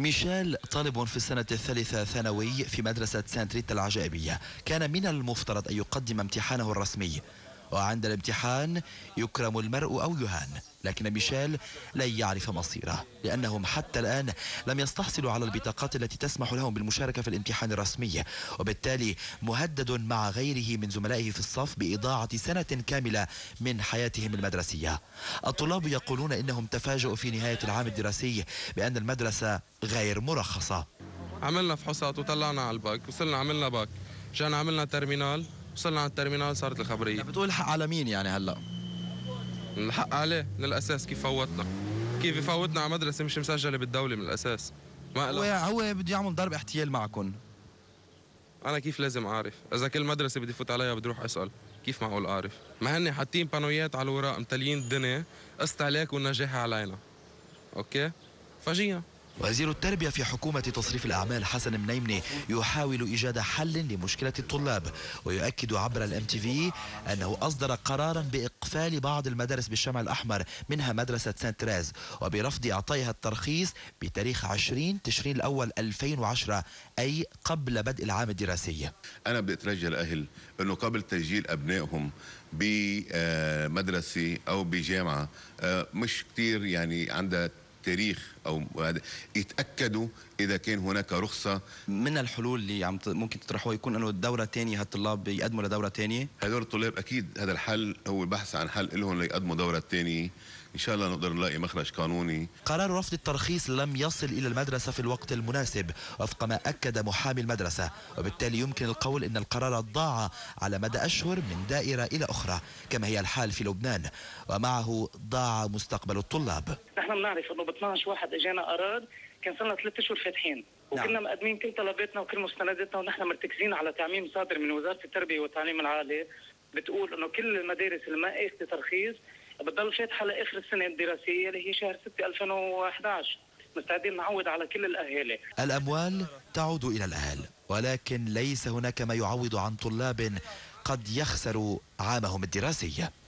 ميشيل طالب في السنة الثالثة ثانوي في مدرسة سانت ريتا العجائبية. كان من المفترض أن يقدم امتحانه الرسمي، وعند الامتحان يكرم المرء أو يهان، لكن ميشيل لن يعرف مصيره، لأنهم حتى الآن لم يستحصلوا على البطاقات التي تسمح لهم بالمشاركة في الامتحان الرسمي، وبالتالي مهدد مع غيره من زملائه في الصف بإضاعة سنة كاملة من حياتهم المدرسية. الطلاب يقولون إنهم تفاجؤوا في نهاية العام الدراسي بأن المدرسة غير مرخصة. عملنا فحوصات وطلعنا على الباك، وصلنا عملنا باك، جانا عملنا ترمينال، وصلنا على الترمينال صارت الخبرية. بتقول الحق على مين يعني هلأ؟ الحق عليه من الأساس. كيف فوتنا؟ كيف يفوتنا على مدرسة مش مسجلة بالدولة من الأساس؟ ما هو بده يعمل ضرب احتيال معكم. أنا كيف لازم أعرف؟ إذا كل مدرسة بدي فوت عليها بدي أروح أسأل، كيف معقول أعرف؟ ما هن حاطين بانويات على الوراق متليين الدنيا، قصت عليك والنجاح علينا. أوكي؟ فجينا. وزير التربية في حكومة تصريف الأعمال حسن منيمني يحاول إيجاد حل لمشكلة الطلاب، ويؤكد عبر الMTV أنه أصدر قرارا بإقفال بعض المدارس بالشمع الأحمر، منها مدرسة سانت تريز، وبرفض إعطائها الترخيص بتاريخ 20 تشرين الأول 2010، أي قبل بدء العام الدراسي. أنا بدي أترجى الأهل أنه قبل تسجيل أبنائهم بمدرسة أو بجامعة مش كتير يعني عندها تاريخ او يتاكدوا اذا كان هناك رخصه. من الحلول اللي ممكن تطرحوها يكون انه الدوره الثانيه هالطلاب يقدموا لدوره ثانيه. هدول الطلاب اكيد هذا الحل هو البحث عن حل لهم ليقدموا دوره ثانيه، ان شاء الله نقدر نلاقي مخرج قانوني. قرار رفض الترخيص لم يصل الى المدرسه في الوقت المناسب وفق ما اكد محامي المدرسه، وبالتالي يمكن القول ان القرار ضاع على مدى اشهر من دائره الى اخرى، كما هي الحال في لبنان، ومعه ضاع مستقبل الطلاب. نحن بنعرف انه ب 12 واحد اجانا قرار، كان صار لنا 3 اشهر فاتحين، وكنا مقدمين كل طلباتنا وكل مستنداتنا، ونحن مرتكزين على تعميم صادر من وزاره التربيه والتعليم العالي بتقول انه كل المدارس اللي ما اخذت ترخيص بتضل فاتحه لاخر السنه الدراسيه اللي هي شهر 6 2011. مستعدين نعوض على كل الاهالي. الاموال تعود الى الاهل، ولكن ليس هناك ما يعوض عن طلاب قد يخسروا عامهم الدراسي.